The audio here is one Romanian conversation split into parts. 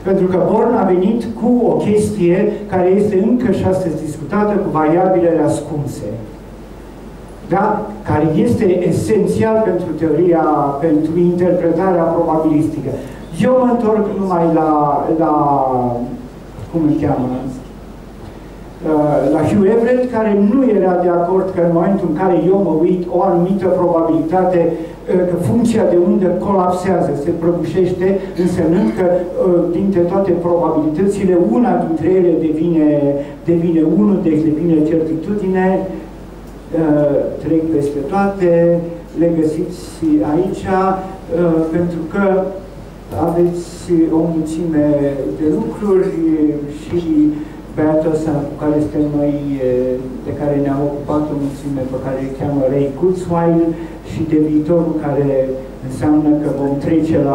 Pentru că Born a venit cu o chestie care este încă și astăzi discutată, cu variabilele ascunse. Da? Care este esențial pentru teoria, pentru interpretarea probabilistică. Eu mă întorc numai la cum îl cheamă? La Hugh Everett, care nu era de acord că în momentul în care eu mă uit o anumită probabilitate, că funcția de undă colapsează, se prăbușește, însemnând că dintre toate probabilitățile, una dintre ele devine 1, deci devine certitudine, trec peste toate, le găsiți aici, pentru că aveți o mulțime de lucruri și beatul ăsta cu care suntem noi, de care ne-am ocupat o mulțime, pe care îl cheamă Ray Kurzweil, și de viitorul care înseamnă că vom trece la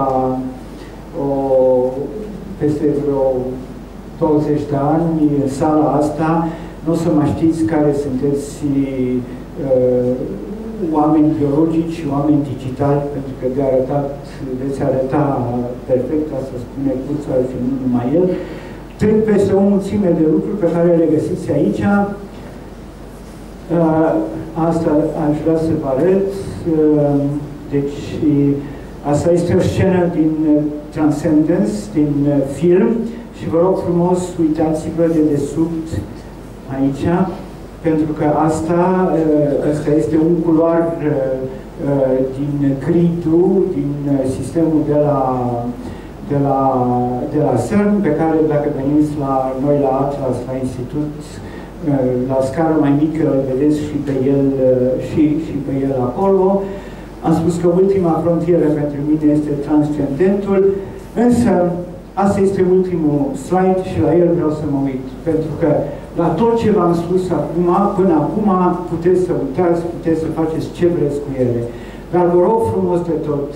peste vreo 20 de ani în sala asta. Nu o să mai știți care sunteți oameni biologici și oameni digitali, pentru că de arătat, veți arăta perfect, asta spune Kurzweil și nu numai el. Trec peste o mulțime de lucruri pe care le găsiți aici. Asta aș vrea să vă arăt. Deci, asta este o scenă din Transcendence, din film, și vă rog frumos, uitați-vă de desubt aici, pentru că asta este un culoar din gridul, din sistemul de la CERN, pe care, dacă veniți la noi la Atlas, la Institut, la scară mai mică, vedeți și pe el, și pe el acolo. Am spus că ultima frontieră pentru mine este transcendentul, însă asta este ultimul slide și la el vreau să mă uit, pentru că la tot ce v-am spus acum, până acum, puteți să uitați, puteți să faceți ce vreți cu ele. Dar vă rog frumos de tot,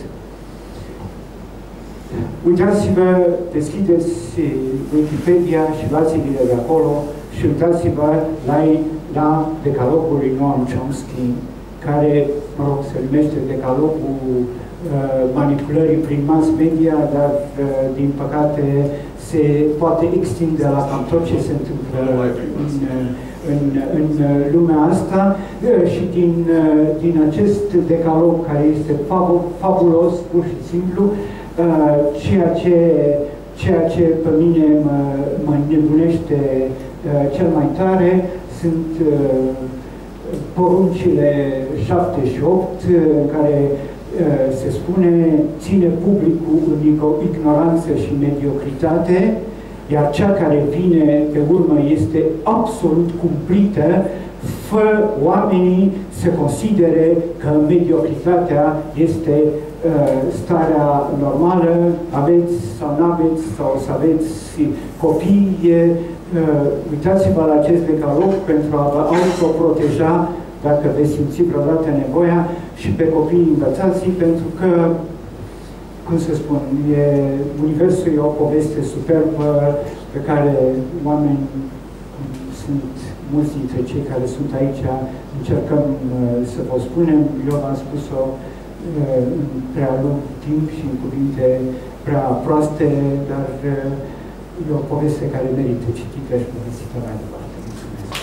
uitați-vă, deschideți Wikipedia și luați-le de acolo și uitați-vă la decalogul lui Noam Chomsky, care, mă rog, se numește decalogul manipulării prin mass media, dar, din păcate, se poate extinde la cam tot ce se întâmplă în lumea asta, și din acest decalog, care este fabulos, pur și simplu, ceea ce pe mine mă nebunește cel mai tare sunt poruncile 7 și 8, în care se spune: ține publicul în ignoranță și mediocritate, iar cea care vine pe urmă este absolut cumplită, fă oamenii să considere că mediocritatea este starea normală, aveți sau nu aveți, sau să aveți copii. Uitați-vă la acest decalog pentru a vă autoproteja dacă veți simți vreodată nevoia, și pe copii învățați, pentru că, cum să spun, universul e o poveste superbă pe care oameni, sunt mulți dintre cei care sunt aici, încercăm să vă spunem. Eu v-am spus-o în prea lung timp și în cuvinte prea proaste, dar e o poveste care merită citită și povestită mai departe. Mulțumesc!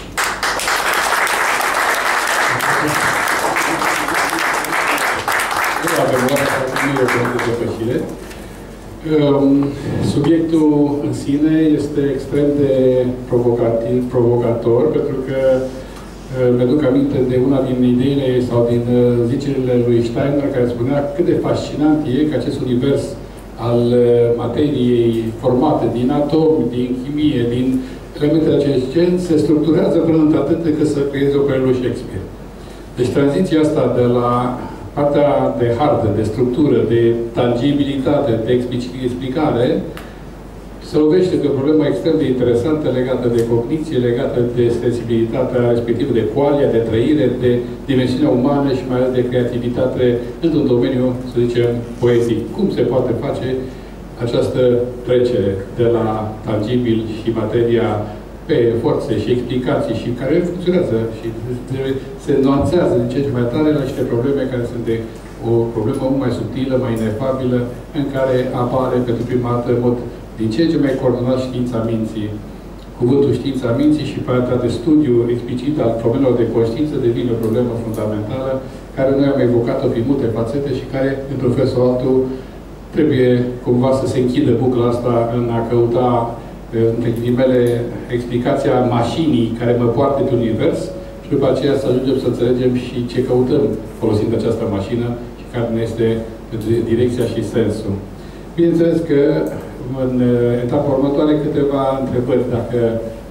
Subiectul în sine este extrem de provocator, pentru că mi-aduc aminte de una din ideile sau din zicerile lui Steiner, care spunea cât de fascinant e că acest univers al materiei formate din atomi, din chimie, din elemente de acest gen, se structurează până într-atât încât să creeze operele lui Shakespeare. Deci tranziția asta de la partea de hardă, de structură, de tangibilitate, de explicare, se lovește de o problemă extrem de interesantă legată de cogniție, legată de sensibilitatea respectivă, de qualia, de trăire, de dimensiunea umană și mai ales de creativitate într-un domeniu, să zicem, poetic. Cum se poate face această trecere de la tangibil și materia pe forțe și explicații și care funcționează și se nuanțează din ce mai tare la niște probleme care sunt de o problemă mult mai subtilă, mai inefabilă, în care apare pentru prima dată în mod din ce în ce mai coordonat știința minții. Cuvântul știința minții și partea de studiu explicit al problemelor de conștiință devine o problemă fundamentală, care noi am evocat-o prin multe fațete și care, într-un fel sau altul, trebuie cumva să se închidă bucla asta în a căuta, între ghilimele, explicația mașinii care mă poartă pe univers și după aceea să ajungem să înțelegem și ce căutăm folosind această mașină și care ne este direcția și sensul. Bineînțeles că în etapa următoare câteva întrebări, dacă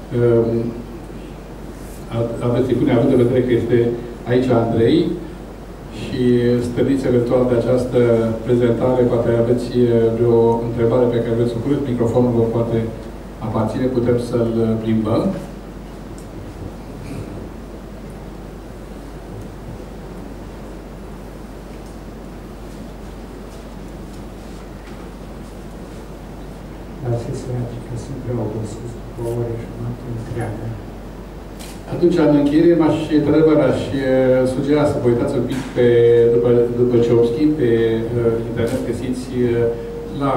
aveți pune, având în vedere că este aici Andrei și stăriți eventual de această prezentare, poate aveți vreo întrebare pe care vreți să o puneți, microfonul vă poate aparține, putem să-l plimbăm. Că sunt prea obosit cu o oră și jumătate întreagă. Atunci, în încheiere, aș sugera să vă uitați un pic după Chomsky, pe internet găsiți la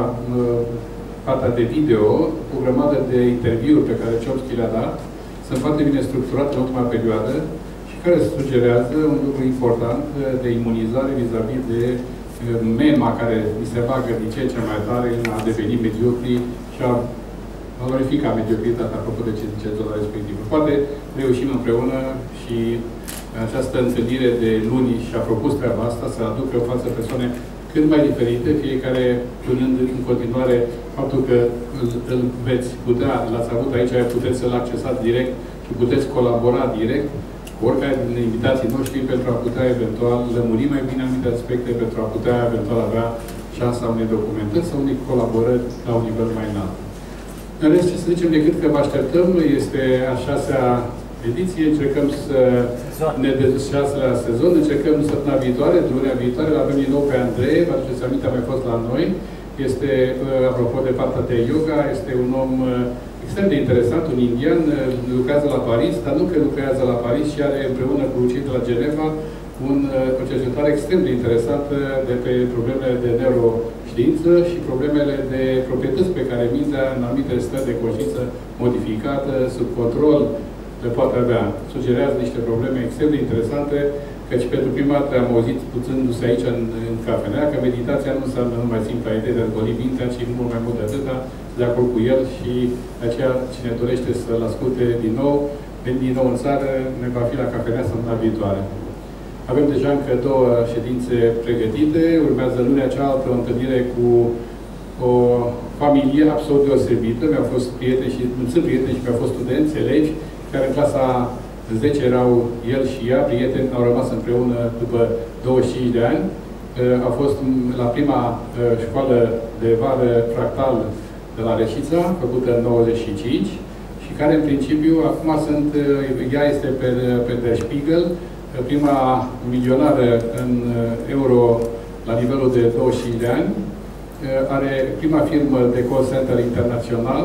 partea de video o grămadă de interviuri pe care Chomsky le-a dat. Sunt foarte bine structurate în ultima perioadă și care sugerează un lucru important de imunizare vis-a-vis de mema care mi se bagă din ce în ce mai tare în a deveni mediocri și a valorifica mediocritatea, apropo de ce zice zona respectivă. Poate reușim împreună și această întâlnire de luni și-a propus treaba asta să aducă în față persoane cât mai diferite, fiecare punând în continuare faptul că îl veți putea, l-ați avut aici, puteți să-l accesați direct și puteți colabora direct cu oricare din invitații noștri pentru a putea eventual lămuri mai bine anumite aspecte, pentru a putea eventual avea șansa unei documentări sau unei colaborări la un nivel mai înalt. În rest, ce să zicem decât că vă așteptăm, este a 6-a ediție, încercăm să ne la sezon, încercăm săptămâna viitoare, lunea viitoare, avem din nou pe Andrei, vă aduceți aminte, a mai fost la noi. Este, apropo de partea de yoga, este un om extrem de interesant, un indian, lucrează la Paris, dar nu că lucrează la Paris și are împreună cu cei de la Geneva o cercetare extrem de interesantă de pe problemele de neuroștiință și problemele de proprietăți pe care mintea în anumite stări de conștiință modificată, sub control, le poate avea. Sugerează niște probleme extrem de interesante, căci pentru prima dată am auzit, puțându-se aici în cafenea, că meditația nu înseamnă numai simpla idee de a zboli mintea, ci mult mai mult de atâta, de acord cu el și de aceea cine dorește să-l asculte din nou, veni din nou în țară, ne va fi la cafenea săptămâna viitoare. Avem deja încă 2 ședințe pregătite, urmează lunea cealaltă o întâlnire cu o familie absolut deosebită. Mi-au fost prieteni și sunt prieteni și mi-au fost studenți, elevi, care în clasa 10 erau el și ea, prieteni, au rămas împreună după 25 de ani. Au fost la prima școală de vară fractal de la Reșița, făcută în 95, și care în principiu acum sunt, ea este pe Der Spiegel, prima milionară în euro la nivelul de 25 de ani, are prima firmă de call center internațional,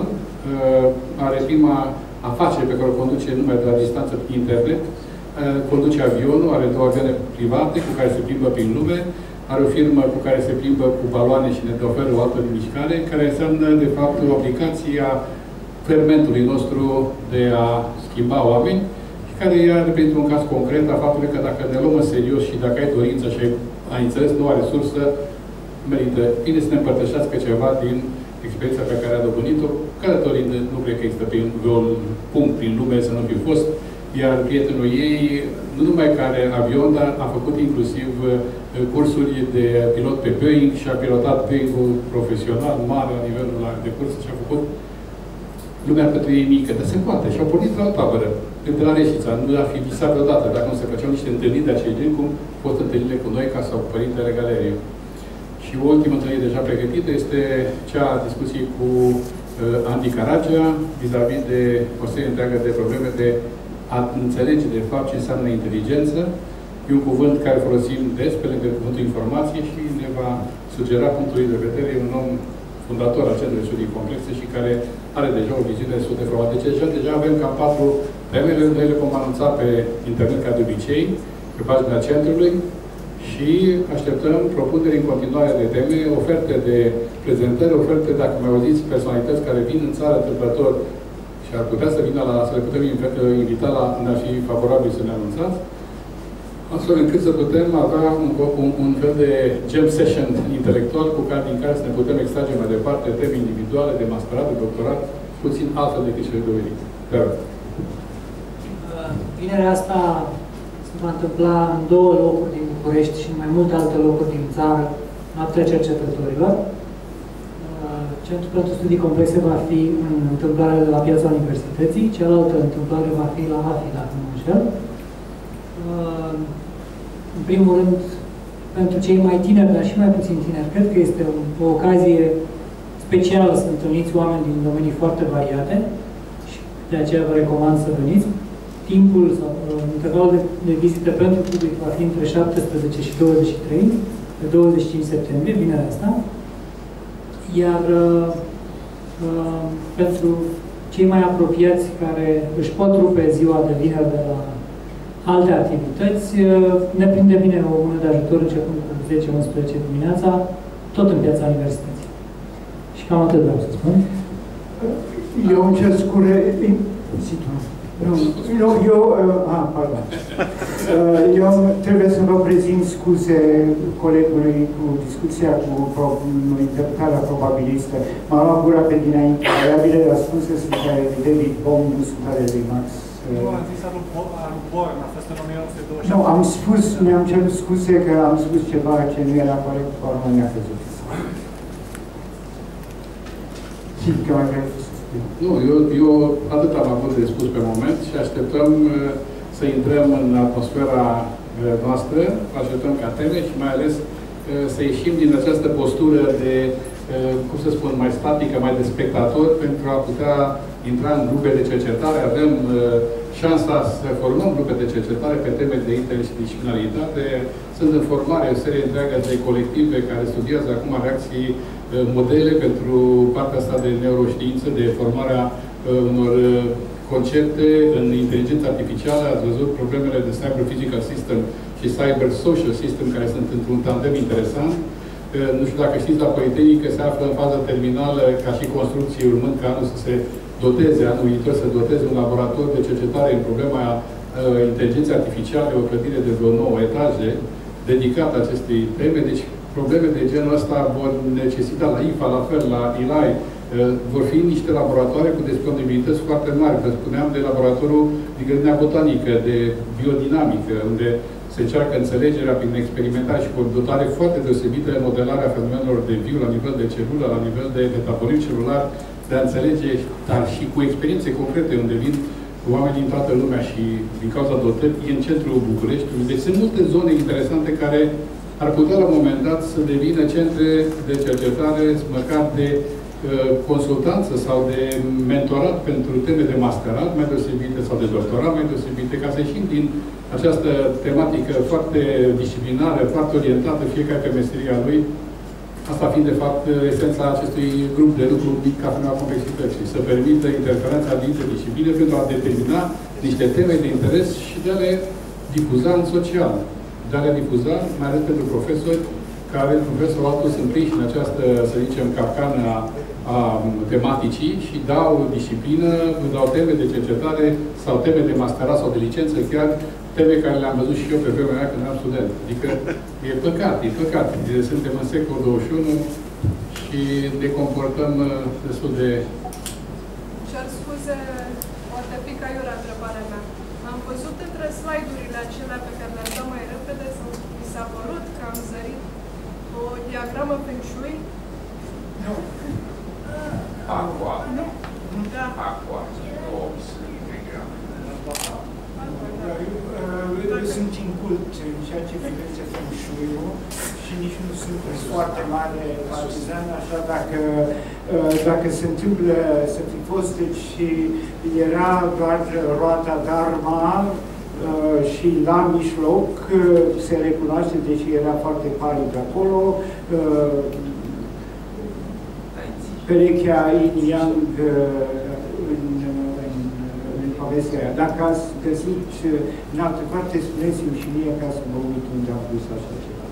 are prima afacere pe care o conduce numai de la distanță pe internet, conduce avionul, are 2 avioane private cu care se plimbă prin lume, are o firmă cu care se plimbă cu baloane și ne oferă o altă mișcare, care înseamnă, de fapt, o aplicație a fermentului nostru de a schimba oameni, care ea reprezintă un caz concret a faptului că dacă ne luăm în serios și dacă ai dorință și ai înțeles noua resursă, merită bine să ne împărtășească ceva din experiența pe care a dobândit-o. Călătorind, nu cred că există un punct prin lume să nu fi fost, iar prietenul ei, nu numai că are avion, dar a făcut inclusiv cursuri de pilot pe Boeing și a pilotat Boeing-ul profesional, mare la nivelul de curs și a făcut lumea pentru ei mică, dar se poate. Și au pornit la o tabără, de la Reșița. Nu ar fi visat vreodată, dacă nu se făceau niște întâlniri de acei gen, cum au fost întâlnirile cu noi, ca sau cu Părintele Galeriu. Și o ultimă întâlnire deja pregătită este cea a discuției cu Andy Caragea, vis-a-vis de o serie întreagă de probleme de a înțelege, de fapt, ce înseamnă inteligență. E un cuvânt care folosim des pe lângă cuvântul informație și ne va sugera punctul de vedere un om fundator al Centrului de Studii Complexe și care are deja o viziune destul de formată. Deci deja avem cam 4 teme, le vom anunța pe internet ca de obicei, pe pagina centrului Și așteptăm propuneri în continuare de teme, oferte de prezentări, oferte, dacă mai auziți, personalități care vin în țară întâmplător și ar putea să vină să le putem invita ne-ar fi favorabil să ne anunțați, astfel încât să putem avea un fel de jam session intelectual din care să ne putem extrage mai departe teme individuale de masterat, de doctorat, puțin altfel decât cele dovedite. Vinerea asta se va întâmpla în 2 locuri din București și în mai multe alte locuri din țară, noaptea cercetătorilor. Centrul pentru studii complexe va fi în întâmplare de la Piața Universității, cealaltă întâmplare va fi la AFI, dacă nu mă înșel. În primul rând, pentru cei mai tineri, dar și mai puțin tineri, cred că este o ocazie specială să întâlniți oameni din domenii foarte variate și de aceea vă recomand să veniți. Timpul sau intervalul de vizite pentru public va fi între 17 și 23, pe 25 septembrie, vinerea asta. Iar pentru cei mai apropiați care își pot rupe ziua de vineri de la alte activități, ne prinde bine o mână de ajutor începând cu 10-11 dimineața, tot în Piața Universității. Și cam atât vreau să spun. Eu îmi cer scure... Eu trebuie să vă prezint scuze colegului cu discuția cu interpretarea probabilistă. M-a luat gura pe dinainte. Variabile răspunse sunt ale lui David Bohm, nu sunt ale lui Max. Nu, am zis alu Born, a fost în 1927. Nu, am spus, mi-am cerut scuze că am spus ceva ce nu era corect, cu urmă mi-a căzut. Și că mai vrei să spun. Nu, eu atât am avut de spus pe moment și așteptăm să intrăm în atmosfera noastră, așteptăm ca teme și mai ales să ieșim din această postură de, cum să spun, mai statică, mai de spectator, pentru a putea intra în grupe de cercetare. Avem șansa să formăm grupe de cercetare pe teme de interdisciplinaritate. Sunt în formare o serie întreagă de colective care studiază acum reacții, modele pentru partea asta de neuroștiință, de formarea unor concepte în inteligență artificială. Ați văzut problemele de Cyber Physical System și Cyber Social System, care sunt într-un tandem interesant. Nu știu dacă știți, la Politehnică se află în fază terminală, ca și construcții, urmând ca anul să se doteze, anul viitor să doteze un laborator de cercetare în problema inteligenței artificiale, o clădire de vreo 9 etaje, dedicată acestei teme. Deci, probleme de genul ăsta vor necesita la IFA, la fel, la ILAI, vor fi niște laboratoare cu disponibilități foarte mari. Vă spuneam de laboratorul de grădina botanică, de biodinamică, unde se încearcă înțelegerea prin experimentare și cu o dotare foarte deosebită de modelarea fenomenelor de viu la nivel de celulă, la nivel de metabolism celular, de a înțelege, dar și cu experiențe concrete, unde vin oameni din toată lumea și din cauza dotării, e în centrul Bucureștiului. Deci sunt multe zone interesante care ar putea la un moment dat să devină centre de cercetare, măcar de consultanță sau de mentorat pentru teme de masterat mai deosebite sau de doctorat mai deosebite, ca să ieșim din această tematică foarte disciplinară, foarte orientată, fiecare pe meseria lui. Asta fiind, de fapt, esența acestui grup de lucru mic Cafeneaua Complexității, să permită interferența dintre discipline pentru a determina niște teme de interes și de a le difuza în social. De a le difuza, mai ales pentru profesori care, într-un fel sau altul, sunt prinși în această, să zicem, capcană a tematicii și dau disciplină, dau teme de cercetare sau teme de masterat sau de licență, chiar teme care le-am văzut și eu pe vremea mea când eram student. Adică e păcat, e păcat. Suntem în secolul 21 și ne comportăm destul de... Cer scuze, poate fi ca iurea întrebarea mea. Am văzut între slide-urile acelea pe care le-am dat mai repede, sau mi s-a părut că am zărit o diagramă Feng Shui? Nu. Aqua. Nu. Da. Aqua. Eu sunt incult în ceea ce privește Feng Shui-ul și nici nu sunt foarte mare partizan, așa dacă se întâmplă să fi fost, deci era doar roata Dharma și la mijloc se recunoaște, deci era foarte palid acolo, perechea yin-yang în povestea aia. Dacă ați găsit în altă parte, spuneți-mi și mie ca să mă uit unde am pus așa ceva.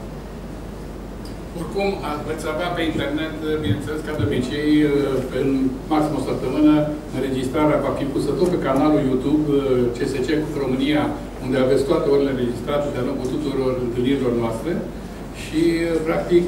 Oricum, veți avea pe internet, bineînțeles, ca de obicei, în maxim o săptămână, înregistrarea va fi pusă tot pe canalul YouTube CSC România, unde aveți toate orele înregistrate de-a lungul tuturor întâlnirilor noastre și, practic,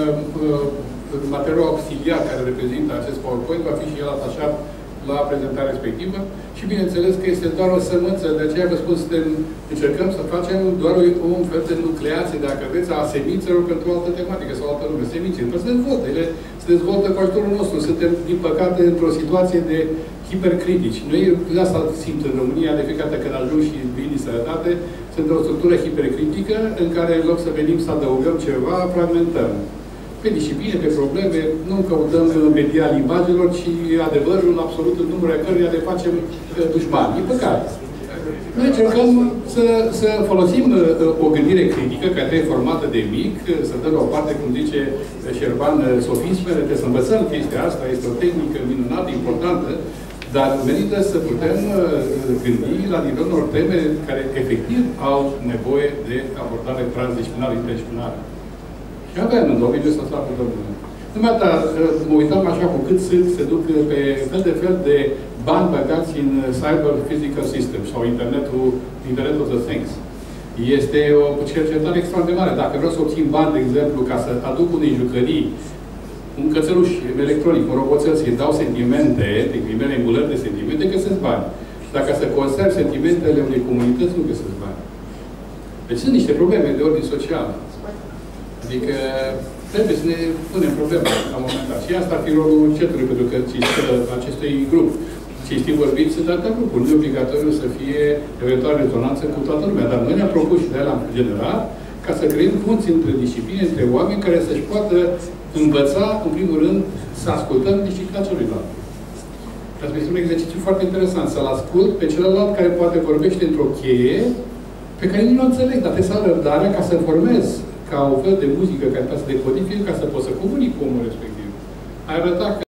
materialul auxiliar care reprezintă acest PowerPoint va fi și el atașat la prezentarea respectivă și, bineînțeles, că este doar o sămânță, de aceea vă spun, încercăm să facem doar un fel de nucleație, dacă vreți, a semințelor pentru o altă tematică sau o altă lume. Semințe, pentru că se dezvoltă. Ele se dezvoltă cu ajutorul nostru. Suntem, din păcate, într-o situație de hipercritici. Noi, de asta simt în România, de fiecare dată când ajung și vin din sănătate, sunt o structură hipercritică în care, în loc să venim să adăugăm ceva, fragmentăm. Pe discipline, pe probleme, nu căutăm media limbajelor, ci adevărul absolut în numărul căruia le facem dușmani. E păcat. Noi încercăm să folosim o gândire critică, care trebuie formată de mic, să dăm la o parte, cum zice Șerban, sofismele, trebuie să învățăm chestia asta, este o tehnică minunată, importantă, dar merită să putem gândi la nivelul unor teme care efectiv au nevoie de abordare transdisciplinară, interdisciplinară. Și avem în domeniul ăsta, slavă Domnului. Numai asta, mă uitam așa cu cât se duc pe fel de bani băgați în Cyber Physical System sau Internet of the Things. Este o cercetare extrem de mare. Dacă vreau să obțin bani, de exemplu, ca să aduc unei jucării, un cățeluș electronic, un roboțel, să-i dau sentimente, technici, emulări de sentimente, găsesc bani. Dacă să conserv sentimentele unei comunități, nu găsesc bani. Deci sunt niște probleme de ordin social. Adică trebuie să ne punem problema la un moment dat. Și asta ar fi rolul CET-ului, pentru că acestui grup. Cinstit vorbit, sunt atâtea grupuri. Nu e obligatoriu să fie eventual rezonanță cu toată lumea. Dar noi ne-am propus și de la general ca să creăm punți între discipline, între oameni care să-și poată învăța, în primul rând, să ascultăm disciplina celuilalt. Asta este un exercițiu foarte interesant. Să-l ascult pe celălalt care poate vorbește într-o cheie pe care nu o înțeleg, dar trebuie să am răbdarea ca să formez ca un fel de muzică care poate să decodifice, ca să poți să comunici cu omul respectiv. Ai arătat că